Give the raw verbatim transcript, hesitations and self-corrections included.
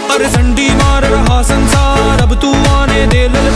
अरे झंडी मार रहा संसार, अब तू आने दे ललकार।